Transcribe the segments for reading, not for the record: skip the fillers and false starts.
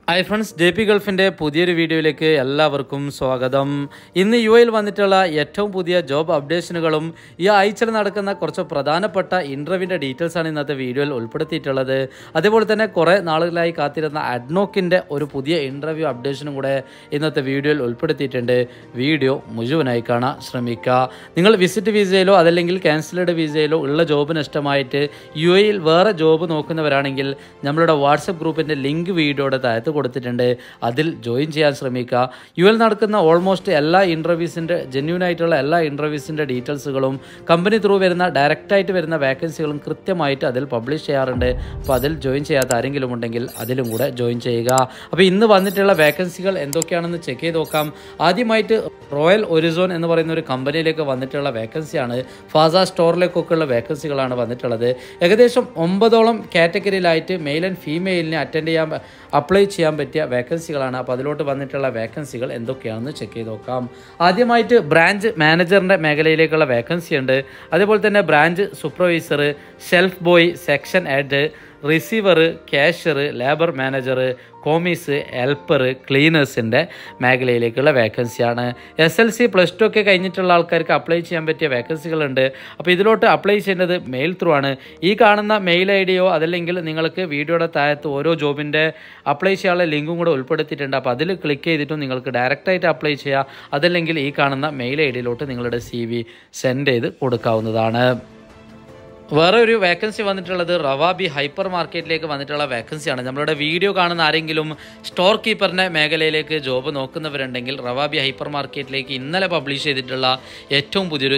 Hi friends, J P ഗൾഫിൻ്റെ പുതിയൊരു വീഡിയോയിലേക്ക് എല്ലാവർക്കും സ്വാഗതം. ഇന്ന് യു എയിൽ വന്നിട്ടുള്ള ഏറ്റവും പുതിയ ജോബ് അപ്ഡേഷനുകളും ഈ ആഴ്ചയിൽ നടക്കുന്ന കുറച്ച് പ്രധാനപ്പെട്ട ഇൻ്റർവ്യൂവിൻ്റെ ഡീറ്റെയിൽസാണ് ഇന്നത്തെ വീഡിയോയിൽ ഉൾപ്പെടുത്തിയിട്ടുള്ളത്. അതേപോലെ തന്നെ കുറേ നാളുകളായി കാത്തിരുന്ന അഡ്നോക്കിൻ്റെ ഒരു പുതിയ ഇൻ്റർവ്യൂ അപ്ഡേഷനും കൂടെ ഇന്നത്തെ വീഡിയോയിൽ ഉൾപ്പെടുത്തിയിട്ടുണ്ട്. വീഡിയോ മുഴുവനായി കാണാൻ ശ്രമിക്കുക. നിങ്ങൾ വിസിറ്റ് വിസയിലോ അതല്ലെങ്കിൽ ക്യാൻസൽഡ് വിസയിലോ ഉള്ള ജോബിന് ഇഷ്ടമായിട്ട് യു എയിൽ വേറെ ജോബ് നോക്കുന്നവരാണെങ്കിൽ നമ്മളുടെ വാട്സപ്പ് ഗ്രൂപ്പിൻ്റെ ലിങ്ക് വീഡിയോയുടെ താഴത്ത് കൊടുത്തിട്ടുണ്ട്. അതിൽ ജോയിൻ ചെയ്യാൻ ശ്രമിക്കുക. യു എൽ നടക്കുന്ന ഓൾമോസ്റ്റ് എല്ലാ ഇൻ്റർവ്യൂസിൻ്റെ ജെന്യൂനായിട്ടുള്ള എല്ലാ ഇൻ്റർവ്യൂസിൻ്റെ ഡീറ്റെയിൽസുകളും കമ്പനി ത്രൂ വരുന്ന ഡയറക്റ്റായിട്ട് വരുന്ന വേക്കൻസികളും കൃത്യമായിട്ട് അതിൽ പബ്ലിഷ് ചെയ്യാറുണ്ട്. അപ്പോൾ അതിൽ ജോയിൻ ചെയ്യാത്ത ആരെങ്കിലും ഉണ്ടെങ്കിൽ അതിലും കൂടെ ജോയിൻ ചെയ്യുക. അപ്പോൾ ഇന്ന് വന്നിട്ടുള്ള വേക്കൻസികൾ എന്തൊക്കെയാണെന്ന് ചെക്ക് ചെയ്ത് നോക്കാം. ആദ്യമായിട്ട് റോയൽ ഒരിസോൺ എന്ന് പറയുന്ന ഒരു കമ്പനിയിലേക്ക് വന്നിട്ടുള്ള വേക്കൻസിയാണ്. ഫാസ സ്റ്റോറിലേക്കൊക്കെയുള്ള വേക്കൻസികളാണ് വന്നിട്ടുള്ളത്. ഏകദേശം 9ഓളം കാറ്റഗറിയിലായിട്ട് മെയിൽ ആൻഡ് ഫീമെയിലിനെ അപ്ലൈ ചെയ്യാൻ പറ്റിയ വേക്കൻസികളാണ്. അപ്പോൾ അതിലോട്ട് വന്നിട്ടുള്ള വേക്കൻസികൾ എന്തൊക്കെയാണെന്ന് ചെക്ക് ചെയ്ത് നോക്കാം. ആദ്യമായിട്ട് ബ്രാഞ്ച് മാനേജറിൻ്റെ മേഖലയിലേക്കുള്ള വേക്കൻസി ഉണ്ട്. അതേപോലെ തന്നെ branch supervisor, shelf boy, section head, receiver, cashier, labour manager, commis, helper, ക്ലീനേഴ്സിൻ്റെ മേഖലയിലേക്കുള്ള വേക്കൻസിയാണ്. SLC +2 ഒക്കെ കഴിഞ്ഞിട്ടുള്ള ആൾക്കാർക്ക് അപ്ലൈ ചെയ്യാൻ പറ്റിയ വേക്കൻസികളുണ്ട്. അപ്പോൾ ഇതിലോട്ട് അപ്ലൈ ചെയ്യേണ്ടത് മെയിൽ ത്രൂ ആണ്. ഈ കാണുന്ന മെയിൽ ID അതല്ലെങ്കിൽ നിങ്ങൾക്ക് വീഡിയോയുടെ താഴത്ത് ഓരോ ജോബിൻ്റെ അപ്ലൈ ചെയ്യാനുള്ള ലിങ്കും കൂടെ ഉൾപ്പെടുത്തിയിട്ടുണ്ട്. അപ്പോൾ അതിൽ ക്ലിക്ക് ചെയ്തിട്ടും നിങ്ങൾക്ക് ഡയറക്റ്റായിട്ട് അപ്ലൈ ചെയ്യാം. അതല്ലെങ്കിൽ ഈ കാണുന്ന മെയിൽ ID നിങ്ങളുടെ CV സെൻഡ് ചെയ്ത് കൊടുക്കാവുന്നതാണ്. വേറെ ഒരു വേക്കൻസി വന്നിട്ടുള്ളത് റവാബി ഹൈപ്പർ മാർക്കറ്റിലേക്ക് വന്നിട്ടുള്ള വേക്കൻസിയാണ്. നമ്മളുടെ വീഡിയോ കാണുന്ന ആരെങ്കിലും സ്റ്റോർ കീപ്പറിൻ്റെ മേഖലയിലേക്ക് ജോബ് നോക്കുന്നവരുണ്ടെങ്കിൽ റവാബി ഹൈപ്പർ മാർക്കറ്റിലേക്ക് ഇന്നലെ പബ്ലിഷ് ചെയ്തിട്ടുള്ള ഏറ്റവും പുതിയൊരു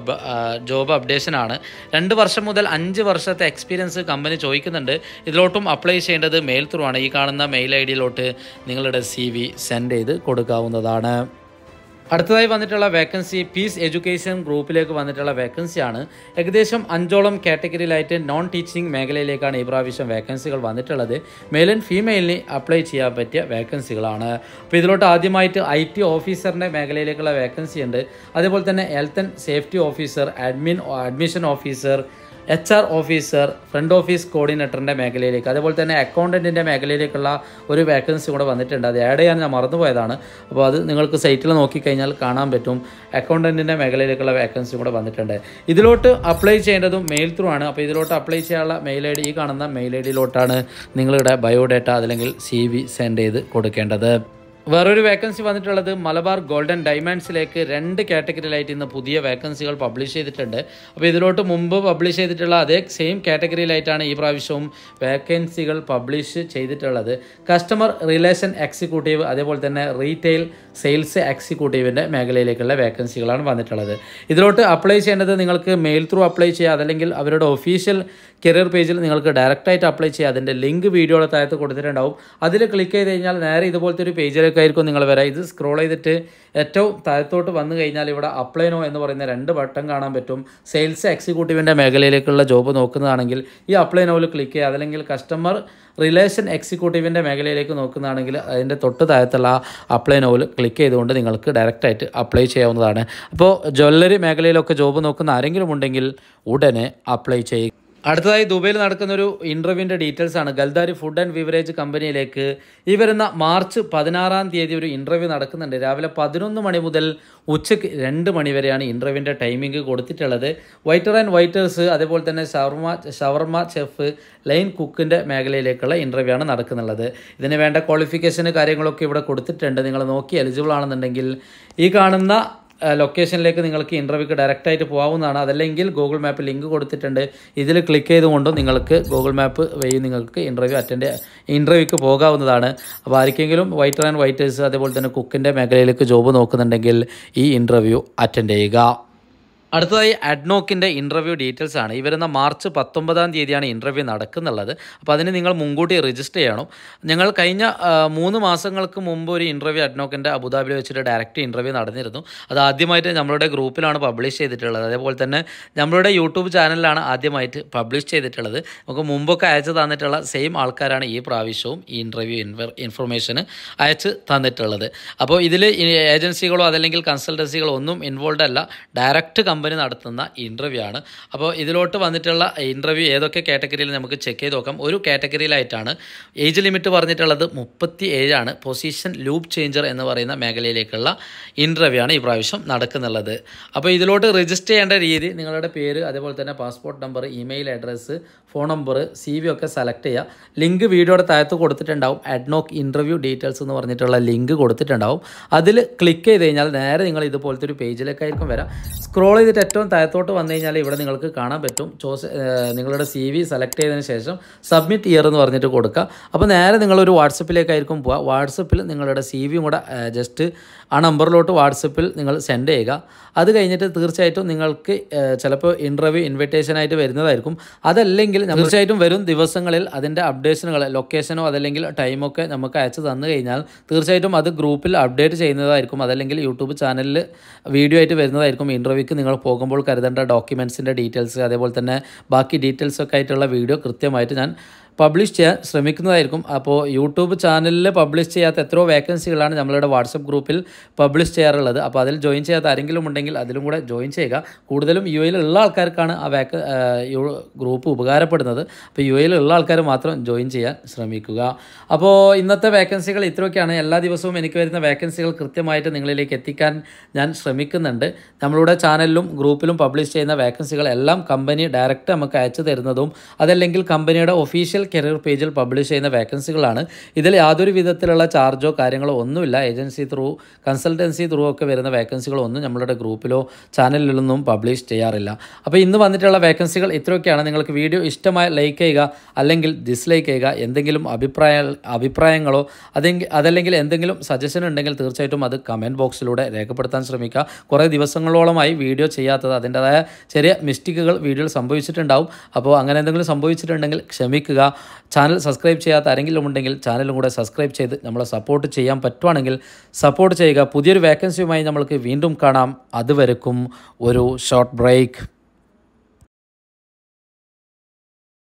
ജോബ് അപ്ഡേഷനാണ്. 2 വർഷം മുതൽ 5 വർഷത്തെ എക്സ്പീരിയൻസ് കമ്പനി ചോദിക്കുന്നുണ്ട്. ഇതിലോട്ടും അപ്ലൈ ചെയ്യേണ്ടത് മെയിൽ ത്രൂ ആണ്. ഈ കാണുന്ന മെയിൽ ID നിങ്ങളുടെ CV സെൻഡ് ചെയ്ത് കൊടുക്കാവുന്നതാണ്. അടുത്തതായി വന്നിട്ടുള്ള വേക്കൻസി പീസ് എഡ്യൂക്കേഷൻ ഗ്രൂപ്പിലേക്ക് വന്നിട്ടുള്ള വേക്കൻസിയാണ്. ഏകദേശം 5ഓളം കാറ്റഗറിയിലായിട്ട് നോൺ ടീച്ചിങ് മേഖലയിലേക്കാണ് ഈ പ്രാവശ്യം വേക്കൻസികൾ വന്നിട്ടുള്ളത്. മെയിൽ ആൻഡ് ഫീമെയിലിന് അപ്ലൈ ചെയ്യാൻ പറ്റിയ വേക്കൻസികളാണ്. അപ്പോൾ ഇതിലോട്ട് ആദ്യമായിട്ട് IT ഓഫീസറിൻ്റെ മേഖലയിലേക്കുള്ള വേക്കൻസി ഉണ്ട്. അതേപോലെ തന്നെ health and safety officer, admission officer, HR officer, front office കോർഡിനേറ്ററിൻ്റെ മേഖലയിലേക്ക്, അതേപോലെ തന്നെ അക്കൗണ്ടൻറ്റിൻ്റെ മേഖലയിലേക്കുള്ള ഒരു വേക്കൻസി കൂടെ വന്നിട്ടുണ്ട്. അത് ആഡ് ചെയ്യാൻ ഞാൻ മറന്നുപോയതാണ്. അപ്പോൾ അത് നിങ്ങൾക്ക് സൈറ്റിൽ നോക്കിക്കഴിഞ്ഞാൽ കാണാൻ പറ്റും. അക്കൗണ്ടൻറ്റിൻ്റെ മേഖലയിലേക്കുള്ള വേക്കൻസി കൂടെ വന്നിട്ടുണ്ട്. ഇതിലോട്ട് അപ്ലൈ ചെയ്യേണ്ടതും മെയിൽ ത്രൂ ആണ്. അപ്പോൾ ഇതിലോട്ട് അപ്ലൈ ചെയ്യാനുള്ള മെയിൽ ID ഈ കാണുന്ന മെയിൽ ID നിങ്ങളുടെ ബയോഡേറ്റ അല്ലെങ്കിൽ CV സെൻഡ് ചെയ്ത് കൊടുക്കേണ്ടത്. വേറൊരു വേക്കൻസി വന്നിട്ടുള്ളത് മലബാർ ഗോൾഡൻ ഡയമണ്ട്സിലേക്ക് 2 കാറ്റഗറിയിലായിട്ട് ഇന്ന് പുതിയ വേക്കൻസികൾ പബ്ലിഷ് ചെയ്തിട്ടുണ്ട്. അപ്പോൾ ഇതിലോട്ട് മുമ്പ് പബ്ലിഷ് ചെയ്തിട്ടുള്ള അതേ സെയിം കാറ്റഗറിയിലായിട്ടാണ് ഈ പ്രാവശ്യവും വേക്കൻസികൾ പബ്ലിഷ് ചെയ്തിട്ടുള്ളത്. കസ്റ്റമർ റിലേഷൻ എക്സിക്യൂട്ടീവ്, അതേപോലെ തന്നെ റീറ്റെയിൽ സെയിൽസ് എക്സിക്യൂട്ടീവിൻ്റെ മേഖലയിലേക്കുള്ള വേക്കൻസികളാണ് വന്നിട്ടുള്ളത്. ഇതിലോട്ട് അപ്ലൈ ചെയ്യേണ്ടത് നിങ്ങൾക്ക് മെയിൽ ത്രൂ അപ്ലൈ ചെയ്യുക, അതല്ലെങ്കിൽ അവരുടെ ഒഫീഷ്യൽ കരിയർ പേജിൽ നിങ്ങൾക്ക് ഡയറക്റ്റായിട്ട് അപ്ലൈ ചെയ്യുക. അതിൻ്റെ ലിങ്ക് വീഡിയോയുടെ താഴത്ത് കൊടുത്തിട്ടുണ്ടാവും. അതിൽ ക്ലിക്ക് ചെയ്ത് കഴിഞ്ഞാൽ നേരെ ഇതുപോലത്തെ ഒരു പേജിലേക്കായിരിക്കും നിങ്ങൾ വരാം. ഇത് സ്ക്രോൾ ചെയ്തിട്ട് ഏറ്റവും താഴത്തോട്ട് വന്നു കഴിഞ്ഞാൽ ഇവിടെ അപ്ലൈ നോ എന്ന് പറയുന്ന 2 ബട്ടൺ കാണാൻ പറ്റും. സെയിൽസ് എക്സിക്യൂട്ടീവിൻ്റെ മേഖലയിലേക്കുള്ള ജോബ് നോക്കുന്നതാണെങ്കിൽ ഈ അപ്ലൈ നോയിൽ ക്ലിക്ക് ചെയ്യുക. അതല്ലെങ്കിൽ കസ്റ്റമർ റിലേഷൻ എക്സിക്യൂട്ടീവിൻ്റെ മേഖലയിലേക്ക് നോക്കുന്നതാണെങ്കിൽ അതിൻ്റെ തൊട്ട് താഴത്തുള്ള അപ്ലൈ നോയിൽ ക്ലിക്ക് ചെയ്തുകൊണ്ട് നിങ്ങൾക്ക് ഡയറക്റ്റായിട്ട് അപ്ലൈ ചെയ്യാവുന്നതാണ്. അപ്പോൾ ജ്വല്ലറി മേഖലയിലൊക്കെ ജോബ് നോക്കുന്ന ആരെങ്കിലും ഉണ്ടെങ്കിൽ ഉടനെ അപ്ലൈ ചെയ്യുക. അടുത്തതായി ദുബൈയിൽ നടക്കുന്നൊരു ഇൻ്റർവ്യൂവിൻ്റെ ഡീറ്റെയിൽസ് ആണ്. ഗൽദാരി ഫുഡ് ആൻഡ് ബിവറേജ് കമ്പനിയിലേക്ക് ഈ വരുന്ന മാർച്ച് 16-ാം തീയതി ഒരു ഇൻ്റർവ്യൂ നടക്കുന്നുണ്ട്. രാവിലെ 11 മണി മുതൽ ഉച്ചയ്ക്ക് 2 മണി വരെയാണ് ഇൻ്റർവ്യൂവിൻ്റെ ടൈമിംഗ് കൊടുത്തിട്ടുള്ളത്. വൈറ്റർ ആൻഡ് വൈറ്റേഴ്സ്, അതേപോലെ തന്നെ ഷവർമ ചെഫ്, ലൈൻ കുക്കിൻ്റെ മേഖലയിലേക്കുള്ള ഇൻ്റർവ്യൂ ആണ് നടക്കുന്നുള്ളത്. ഇതിന് വേണ്ട ക്വാളിഫിക്കേഷന് കാര്യങ്ങളൊക്കെ ഇവിടെ കൊടുത്തിട്ടുണ്ട്. നിങ്ങൾ നോക്കി എലിജിബിൾ ആണെന്നുണ്ടെങ്കിൽ ഈ കാണുന്ന ലൊക്കേഷനിലേക്ക് നിങ്ങൾക്ക് ഇൻ്റർവ്യൂക്ക് ഡയറക്റ്റായിട്ട് പോകാവുന്നതാണ്. അതല്ലെങ്കിൽ ഗൂഗിൾ മാപ്പ് ലിങ്ക് കൊടുത്തിട്ടുണ്ട്. ഇതിൽ ക്ലിക്ക് ചെയ്തുകൊണ്ടും നിങ്ങൾക്ക് ഗൂഗിൾ മാപ്പ് വഴി നിങ്ങൾക്ക് ഇൻ്റർവ്യൂക്ക് പോകാവുന്നതാണ്. അപ്പോൾ ആർക്കെങ്കിലും വൈറ്റർ ആൻഡ് വൈറ്റേഴ്സ് അതേപോലെ തന്നെ കുക്കിൻ്റെ മേഖലയിലേക്ക് ജോബ് നോക്കുന്നുണ്ടെങ്കിൽ ഈ ഇൻ്റർവ്യൂ അറ്റൻഡ് ചെയ്യുക. അടുത്തതായി അഡ്നോക്കിൻ്റെ ഇൻ്റർവ്യൂ ഡീറ്റെയിൽസ് ആണ്. ഈ വരുന്ന മാർച്ച് 19-ാം തീയതിയാണ് ഇൻ്റർവ്യൂ നടക്കുന്നുള്ളത്. അപ്പോൾ അതിന് നിങ്ങൾ മുൻകൂട്ടി രജിസ്റ്റർ ചെയ്യണം. ഞങ്ങൾ കഴിഞ്ഞ 3 മാസങ്ങൾക്ക് മുമ്പ് ഒരു ഇൻ്റർവ്യൂ അഡ്നോക്കിൻ്റെ അബുദാബിയിൽ വെച്ചിട്ട് ഡയറക്റ്റ് ഇൻ്റർവ്യൂ നടന്നിരുന്നു. അത് ആദ്യമായിട്ട് നമ്മളുടെ ഗ്രൂപ്പിലാണ് പബ്ലിഷ് ചെയ്തിട്ടുള്ളത്. അതേപോലെ തന്നെ നമ്മളുടെ യൂട്യൂബ് ചാനലിലാണ് ആദ്യമായിട്ട് പബ്ലിഷ് ചെയ്തിട്ടുള്ളത്. നമുക്ക് മുമ്പൊക്കെ അയച്ചു തന്നിട്ടുള്ള സെയിം ആൾക്കാരാണ് ഈ പ്രാവശ്യവും ഈ ഇൻ്റർവ്യൂ ഇൻഫർമേഷന് അയച്ച് തന്നിട്ടുള്ളത്. അപ്പോൾ ഇതിൽ ഏജൻസികളോ അതല്ലെങ്കിൽ കൺസൾട്ടൻസികളോ ഒന്നും ഇൻവോൾവ് അല്ല. ഡയറക്റ്റ് കമ്പനി നടത്തുന്ന ഇൻ്റർവ്യൂ ആണ്. അപ്പോൾ ഇതിലോട്ട് വന്നിട്ടുള്ള ഇൻ്റർവ്യൂ ഏതൊക്കെ കാറ്റഗറിയിൽ നമുക്ക് ചെക്ക് ചെയ്ത് നോക്കാം. ഒരു കാറ്റഗറിയിലായിട്ടാണ് ഏജ് ലിമിറ്റ് പറഞ്ഞിട്ടുള്ളത് 37 ആണ്. പൊസിഷൻ ലൂപ്പ് ചേഞ്ചർ എന്ന് പറയുന്ന മേഖലയിലേക്കുള്ള ഇൻ്റർവ്യൂ ആണ് ഈ പ്രാവശ്യം നടക്കുന്നുള്ളത്. അപ്പോൾ ഇതിലോട്ട് രജിസ്റ്റർ ചെയ്യേണ്ട രീതി നിങ്ങളുടെ പേര്, അതേപോലെ തന്നെ passport number, email address, phone number, CV ഒക്കെ സെലക്ട് ചെയ്യുക. ലിങ്ക് വീഡിയോയുടെ താഴത്ത് കൊടുത്തിട്ടുണ്ടാവും. അഡ്നോക്ക് ഇൻ്റർവ്യൂ ഡീറ്റെയിൽസ് എന്ന് പറഞ്ഞിട്ടുള്ള ലിങ്ക് കൊടുത്തിട്ടുണ്ടാവും. അതിൽ ക്ലിക്ക് ചെയ്ത് കഴിഞ്ഞാൽ നേരെ നിങ്ങൾ ഇതുപോലത്തെ ഒരു പേജിലേക്കായിരിക്കും വരാം. സ്ക്രോൾ ചെയ്തിട്ട് ഏറ്റവും താഴത്തോട്ട് വന്നു കഴിഞ്ഞാൽ ഇവിടെ നിങ്ങൾക്ക് കാണാൻ പറ്റും നിങ്ങളുടെ CV സെലക്ട് ചെയ്തതിന് ശേഷം സബ്മിറ്റ് ഇയർ എന്ന് പറഞ്ഞിട്ട് കൊടുക്കുക. അപ്പോൾ നേരെ നിങ്ങളൊരു വാട്സപ്പിലേക്കായിരിക്കും പോവുക. വാട്സപ്പിൽ നിങ്ങളുടെ CV കൂടെ ജസ്റ്റ് ആ നമ്പറിലോട്ട് വാട്സപ്പിൽ നിങ്ങൾ സെൻഡ് ചെയ്യുക. അത് കഴിഞ്ഞിട്ട് തീർച്ചയായിട്ടും നിങ്ങൾക്ക് ചിലപ്പോൾ ഇൻ്റർവ്യൂ ഇൻവിറ്റേഷനായിട്ട് വരുന്നതായിരിക്കും. അതല്ലെങ്കിൽ തീർച്ചയായിട്ടും വരും ദിവസങ്ങളിൽ അതിൻ്റെ അപ്ഡേഷനുകൾ, ലൊക്കേഷനോ അതല്ലെങ്കിൽ ടൈമൊക്കെ നമുക്ക് അയച്ചു തന്നു കഴിഞ്ഞാൽ തീർച്ചയായിട്ടും അത് ഗ്രൂപ്പിൽ അപ്ഡേറ്റ് ചെയ്യുന്നതായിരിക്കും. അതല്ലെങ്കിൽ യൂട്യൂബ് ചാനലിൽ വീഡിയോ ആയിട്ട് വരുന്നതായിരിക്കും. ഇൻ്റർവ്യൂക്ക് നിങ്ങൾ പോകുമ്പോൾ കരുതേണ്ട ഡോക്യുമെൻറ്റ്സിൻ്റെ ഡീറ്റെയിൽസ്, അതേപോലെ തന്നെ ബാക്കി ഡീറ്റെയിൽസൊക്കെ ആയിട്ടുള്ള വീഡിയോ കൃത്യമായിട്ട് ഞാൻ പബ്ലിഷ് ചെയ്യാൻ ശ്രമിക്കുന്നതായിരിക്കും. അപ്പോൾ യൂട്യൂബ് ചാനലിൽ പബ്ലിഷ് ചെയ്യാത്ത എത്രയോ വേക്കൻസികളാണ് നമ്മളുടെ വാട്സപ്പ് ഗ്രൂപ്പിൽ പബ്ലിഷ് ചെയ്യാറുള്ളത്. അപ്പോൾ അതിൽ ജോയിൻ ചെയ്യാത്ത ആരെങ്കിലും ഉണ്ടെങ്കിൽ അതിലും കൂടെ ജോയിൻ ചെയ്യുക. കൂടുതലും UAE ഉള്ള ആൾക്കാർക്കാണ് ആ ഗ്രൂപ്പ് ഉപകാരപ്പെടുന്നത്. അപ്പോൾ UAE ഉള്ള ആൾക്കാർ മാത്രം ജോയിൻ ചെയ്യാൻ ശ്രമിക്കുക. അപ്പോൾ ഇന്നത്തെ വേക്കൻസികൾ ഇത്രയൊക്കെയാണ്. എല്ലാ ദിവസവും എനിക്ക് വരുന്ന വേക്കൻസികൾ കൃത്യമായിട്ട് നിങ്ങളിലേക്ക് എത്തിക്കാൻ ഞാൻ ശ്രമിക്കുന്നുണ്ട്. നമ്മളുടെ ചാനലിലും ഗ്രൂപ്പിലും പബ്ലിഷ് ചെയ്യുന്ന വേക്കൻസികൾ എല്ലാം കമ്പനി ഡയറക്റ്റ് നമുക്ക് അയച്ചു തരുന്നതും അതല്ലെങ്കിൽ കമ്പനിയുടെ ഒഫീഷ്യൽ കരിയർ പേജിൽ പബ്ലിഷ് ചെയ്യുന്ന വേക്കൻസികളാണ്. ഇതിൽ യാതൊരു വിധത്തിലുള്ള ചാർജോ കാര്യങ്ങളോ ഒന്നുമില്ല. ഏജൻസി ത്രൂ, കൺസൾട്ടൻസി ത്രൂ ഒക്കെ വരുന്ന വേക്കൻസികളൊന്നും നമ്മളുടെ ഗ്രൂപ്പിലോ ചാനലിലൊന്നും പബ്ലിഷ് ചെയ്യാറില്ല. അപ്പോൾ ഇന്ന് വന്നിട്ടുള്ള വേക്കൻസികൾ ഇത്രയൊക്കെയാണ്. നിങ്ങൾക്ക് വീഡിയോ ഇഷ്ടമായ ലൈക്ക് ചെയ്യുക, അല്ലെങ്കിൽ ഡിസ്ലൈക്ക് ചെയ്യുക. എന്തെങ്കിലും അഭിപ്രായങ്ങളോ അതല്ലെങ്കിൽ എന്തെങ്കിലും സജഷൻ ഉണ്ടെങ്കിൽ തീർച്ചയായിട്ടും അത് കമൻറ്റ് ബോക്സിലൂടെ രേഖപ്പെടുത്താൻ ശ്രമിക്കുക. കുറേ ദിവസങ്ങളോളമായി വീഡിയോ ചെയ്യാത്തത് അതിൻ്റെതായ ചെറിയ മിസ്റ്റേക്കുകൾ വീഡിയോയിൽ സംഭവിച്ചിട്ടുണ്ടാവും. അപ്പോൾ അങ്ങനെ എന്തെങ്കിലും സംഭവിച്ചിട്ടുണ്ടെങ്കിൽ ക്ഷമിക്കുക. ചാനൽ സബ്സ്ക്രൈബ് ചെയ്യാത്ത ആരെങ്കിലും ഉണ്ടെങ്കിൽ ചാനലും കൂടെ സബ്സ്ക്രൈബ് ചെയ്ത് നമ്മളെ സപ്പോർട്ട് ചെയ്യാൻ പറ്റുവാണെങ്കിൽ സപ്പോർട്ട് ചെയ്യുക. പുതിയൊരു വേക്കൻസിയുമായി നമ്മൾക്ക് വീണ്ടും കാണാം. അതുവരെക്കും ഒരു ഷോർട്ട് ബ്രേക്ക്.